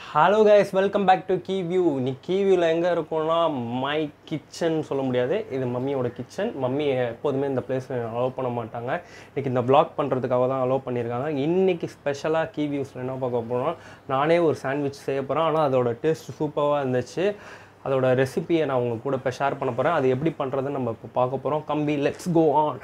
Hello guys, welcome back to Key View. நீ கீ வியூவில் எங்கே இருக்கோன்னா மை கிச்சன் சொல்ல முடியாது, இது மம்மியோட கிச்சன். மம்மி எப்போதுமே இந்த பிளேஸ் அலோவ் பண்ண மாட்டாங்க. இன்றைக்கி இந்த வ்ளாக் பண்ணுறதுக்காக தான் அலோவ் பண்ணியிருக்காங்க. இன்றைக்கி ஸ்பெஷலாக கீ வியூஸில் என்ன பார்க்க போகிறோம், நானே ஒரு சாண்ட்விச் செய்ய போகிறேன். ஆனால் அதோட டேஸ்ட் சூப்பராக இருந்துச்சு. அதோட ரெசிபியை நான் உங்கள் கூட இப்போ ஷேர் பண்ண போகிறேன். அது எப்படி பண்ணுறதுன்னு நம்ம இப்போ பார்க்க போகிறோம். கம்பி, let's go on.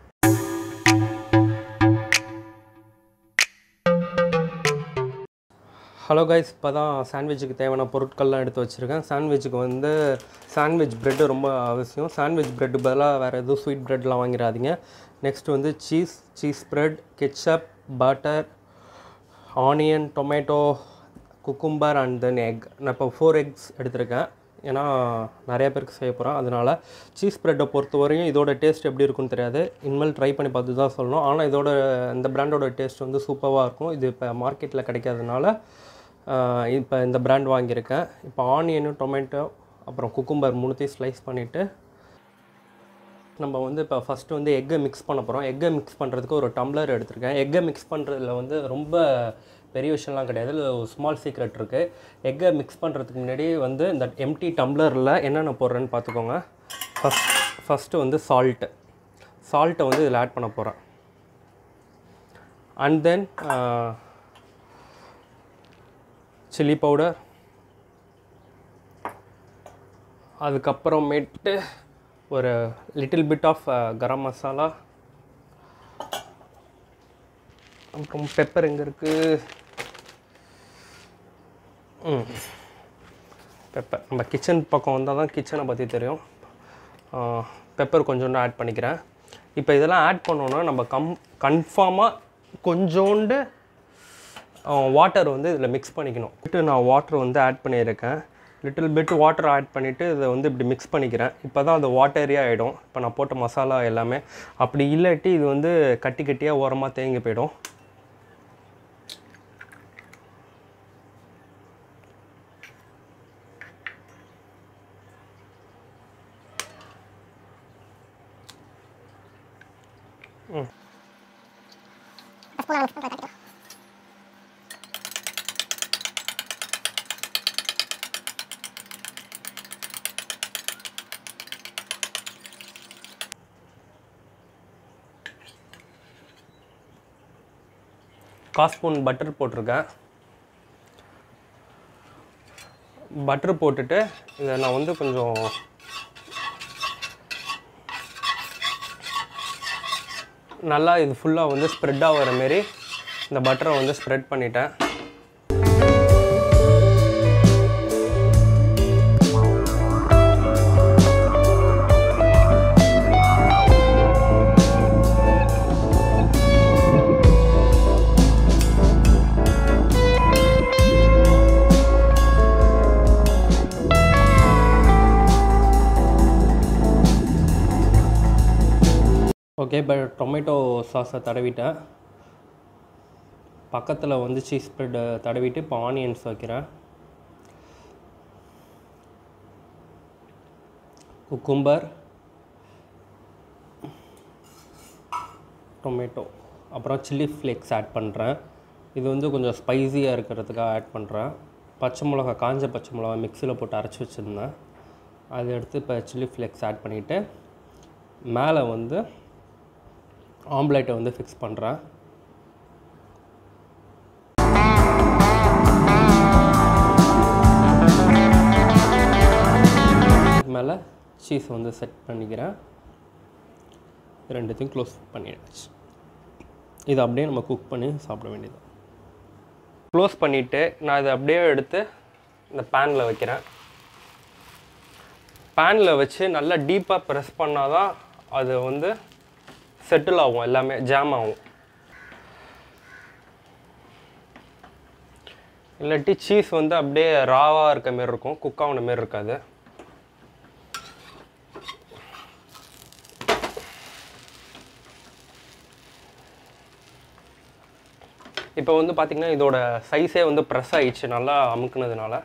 Hello guys, இப்போ தான் சாண்ட்விச்சுக்கு தேவையான பொருட்கள்லாம் எடுத்து வச்சுருக்கேன். சாண்ட்விச்சுக்கு வந்து சாண்ட்விச் ப்ரெட்டு ரொம்ப அவசியம். சாண்ட்விச் ப்ரெட்டு பதிலாக வேறு எதுவும் ஸ்வீட் ப்ரெட்லாம் வாங்கிடாதீங்க. நெக்ஸ்ட் வந்து cheese bread, ketchup, butter, onion, tomato, cucumber and then egg. நான் இப்போ 4 எக்ஸ் எடுத்திருக்கேன், ஏன்னா நிறைய பேருக்கு செய்ய போகிறேன். அதனால் சீஸ் ப்ரெட்டை பொறுத்த வரையும் இதோட டேஸ்ட் எப்படி இருக்குன்னு தெரியாது. இனிமேல் ட்ரை பண்ணி பார்த்து தான் சொல்லணும். ஆனால் இந்த பிராண்டோட டேஸ்ட் வந்து சூப்பராக இருக்கும். இது இப்போ மார்க்கெட்டில் கிடைக்காதனால இப்போ இந்த பிராண்ட் வாங்கியிருக்கேன். இப்போ ஆனியனும், டொமேட்டோ, அப்புறம் குக்கும்பர் மூணுத்தையும் ஸ்லைஸ் பண்ணிவிட்டு நம்ம வந்து இப்போ ஃபஸ்ட்டு வந்து எக்கை மிக்ஸ் பண்ண போகிறோம். எக்கை மிக்ஸ் பண்ணுறதுக்கு ஒரு டம்ளர் எடுத்திருக்கேன். எக்கை மிக்ஸ் பண்ணுறதுல வந்து ரொம்ப பெரிய விஷயம்லாம் கிடையாது, இல்லை ஒரு ஸ்மால் சீக்ரெட் இருக்குது. எக்கை மிக்ஸ் பண்ணுறதுக்கு முன்னாடி வந்து இந்த எம்டி டம்ளரில் என்னென்ன போடுறேன்னு பார்த்துக்கோங்க. ஃபஸ்ட்டு வந்து சால்ட்டை வந்து இதில் ஆட் பண்ண போகிறேன். அண்ட் தென் சில்லி பவுடர், அதுக்கப்புறமேட்டு ஒரு little bit of garam masala, அப்புறம் பெப்பர் எங்கே இருக்குது, பெப்பர் நம்ம கிச்சன் பக்கம் வந்தால் தான் கிச்சனை பற்றி தெரியும். பெப்பர் கொஞ்சோண்டு ஆட் பண்ணிக்கிறேன். இப்போ இதெல்லாம் ஆட் பண்ணோன்னா நம்ம கன்ஃபார்மாக கொஞ்சோண்டு வாட்டர் வந்து இதில் மிக்ஸ் பண்ணிக்கணும். நான் வாட்டர் வந்து ஆட் பண்ணியிருக்கேன். லிட்டில் பிட் வாட்டர் ஆட் பண்ணிவிட்டு இதை வந்து இப்படி மிக்ஸ் பண்ணிக்கிறேன். இப்போ தான் அது வாட்டரியாக ஆகிடும், இப்போ நான் போட்ட மசாலா எல்லாமே. அப்படி இல்லாட்டி இது வந்து கட்டி கட்டியாக ஓரமாக தேங்கி போயிடும். கால் ஸ்பூன் பட்டர் போட்டிருக்கேன். பட்டர் போட்டுட்டு இதை நான் வந்து கொஞ்சம் நல்லா இது ஃபுல்லாக வந்து ஸ்ப்ரெட் ஆகிற மாரி இந்த பட்டரை வந்து ஸ்ப்ரெட் பண்ணிட்டேன். ஓகே, இப்போ டொமேட்டோ சாஸை தடவிட்டேன். பக்கத்தில் வந்து சீஸ் ஸ்ப்ரெட் தடவிட்டு இப்போ ஆனியன்ஸ் வைக்கிறேன். குக்கும்பர், டொமேட்டோ, அப்புறம் சில்லி ஃப்ளேக்ஸ் ஆட் பண்ணுறேன். இது வந்து கொஞ்சம் ஸ்பைஸியாக இருக்கிறதுக்காக ஆட் பண்ணுறேன். காஞ்ச பச்சை மிளகா மிக்சியில் போட்டு அரைச்சி வச்சுருந்தேன், அதை எடுத்து இப்போ சில்லி ஃப்ளேக்ஸ் ஆட் பண்ணிவிட்டு மேலே வந்து ஆம்லேட்டை வந்து ஃபிக்ஸ் பண்ணுறேன். மேலே சீஸ் வந்து செட் பண்ணிக்கிறேன். ரெண்டுத்தையும் க்ளோஸ் பண்ணிடுச்சு. இதை அப்படியே நம்ம குக் பண்ணி சாப்பிட வேண்டியது. க்ளோஸ் பண்ணிவிட்டு நான் இதை அப்படியே எடுத்து இந்த பேனில் வைக்கிறேன். பேனில் வச்சு நல்லா டீப்பாக ப்ரெஸ் பண்ணால் தான் அது வந்து செட்டில் ஆகும், எல்லாமே ஜாம் ஆகும். இல்லாட்டி சீஸ் வந்து அப்படியே ராவாக இருக்க மாரி இருக்கும், குக் ஆகின மாரி இருக்காது. இப்போ வந்து பார்த்திங்கன்னா இதோட சைஸே வந்து ப்ரெஸ் ஆகிடுச்சு நல்லா அமுக்குனதுனால.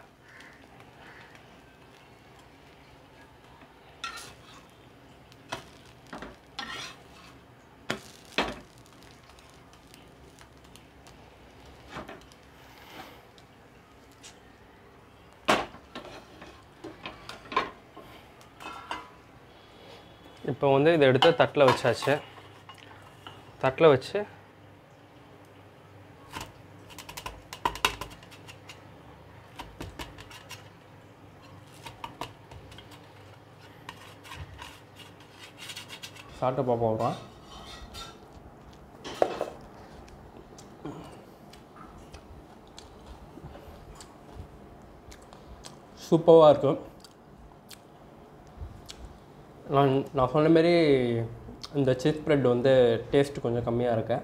இப்போ வந்து இதை எடுத்து தட்டில் வச்சாச்சு. தட்டில் வச்சு சாப்பிட்டு பார்ப்போம். சூப்பராக இருக்கும். நான் சொன்ன மாரி இந்த சீஸ் ப்ரெட் வந்து டேஸ்ட் கொஞ்சம் கம்மியாக இருக்கு.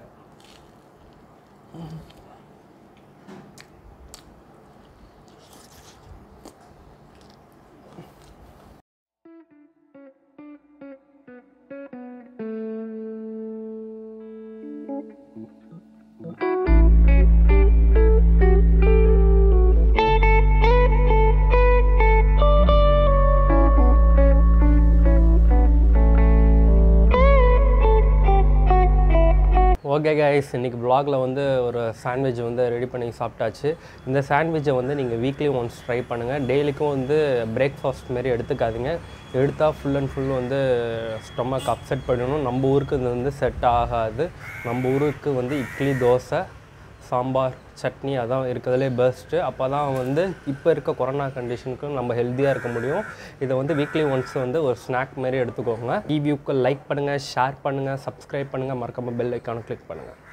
ஓகே கைஸ், இன்றைக்கி வ்ளாகில் வந்து ஒரு சாண்ட்விச் வந்து ரெடி பண்ணி சாப்பிட்டாச்சு. இந்த சாண்ட்விச்சை வந்து நீங்கள் வீக்லி ஒன்ஸ் ட்ரை பண்ணுங்கள். டெய்லிக்கும் வந்து பிரேக்ஃபாஸ்ட் மாரி எடுத்துக்காதீங்க. எடுத்தால் ஃபுல் அண்ட் ஃபுல் வந்து ஸ்டொமக் அப்செட் பண்ணணும். நம்ம ஊருக்கு இது வந்து செட் ஆகாது. நம்ம ஊருக்கு வந்து இட்லி, தோசை, சாம்பார், சட்னி அதான் இருக்கிறதுலே பெஸ்ட்டு. அப்போ தான் வந்து இப்போ இருக்க கொரோனா கண்டிஷனுக்கு நம்ம ஹெல்த்தியாக இருக்க முடியும். இதை வந்து வீக்லி ஒன்ஸ் வந்து ஒரு ஸ்நாக் மாரி எடுத்துக்கோங்க. வீடியோக்கு லைக் பண்ணுங்கள், ஷேர் பண்ணுங்கள், சப்ஸ்கிரைப் பண்ணுங்கள், மறக்காமல் பெல் ஐக்கானை கிளிக் பண்ணுங்கள்.